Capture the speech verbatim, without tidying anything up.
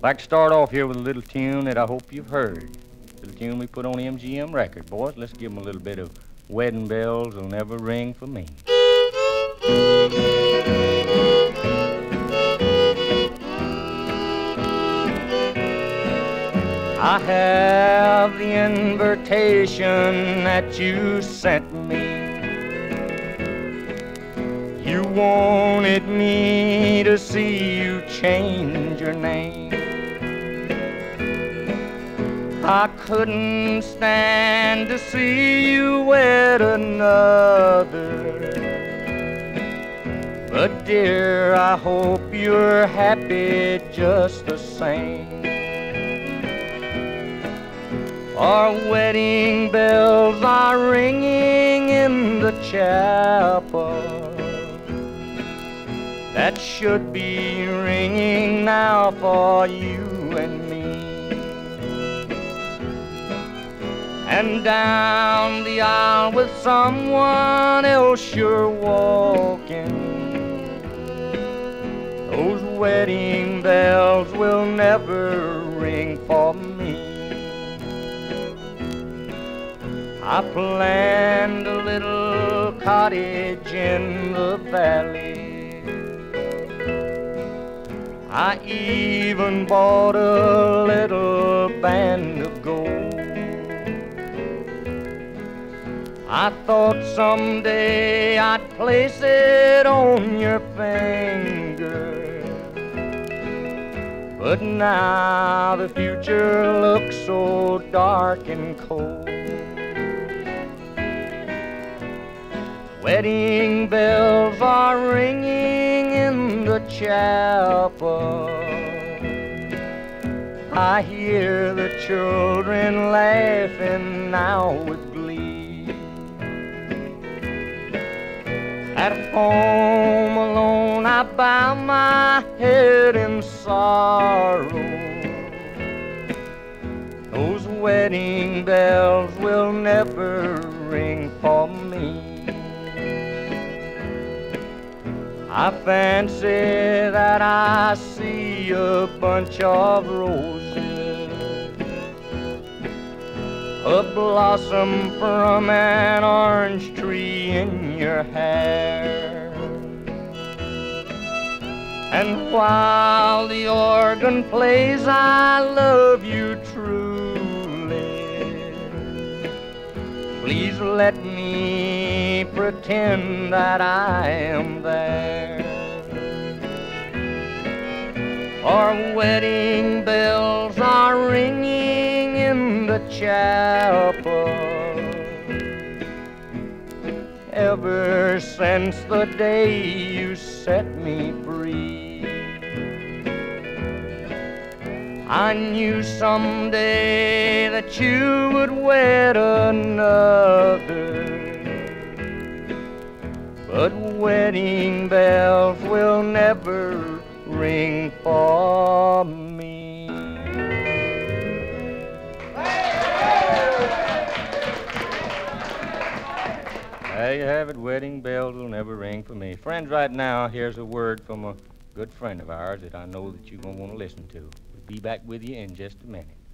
like to start off here with a little tune that I hope you've heard. It's a little tune we put on M G M record. Boys, let's give them a little bit of Wedding Bells Will Never Ring for Me. I have the invitation that you sent me. You wanted me to see you change your name. I couldn't stand to see you wed another. But dear, I hope you're happy just the same. Our wedding bells are ringing in the chapel. That should be ringing now for you and me. And down the aisle with someone else you're walking. Those wedding bells will never ring for me. I planned a little cottage in the valley. I even bought a little band of gold. I thought someday I'd place it on your finger, but now the future looks so dark and cold. Wedding bells are ringing in the chapel. I hear the children laughing now with glee. At home alone I bow my head in sorrow. Those wedding bells will never ring for me. I fancy that I see a bunch of roses, a blossom from an orange tree in your hair. And while the organ plays I love you truly, please let me pretend that I am there. Our wedding bells are ringing in the chapel. Ever since the day you set me free, I knew someday that you would wed another. But wedding bells will never ring for me. There you have it, wedding bells will never ring for me. Friends, right now, here's a word from a good friend of ours that I know that you're going to want to listen to. We'll be back with you in just a minute.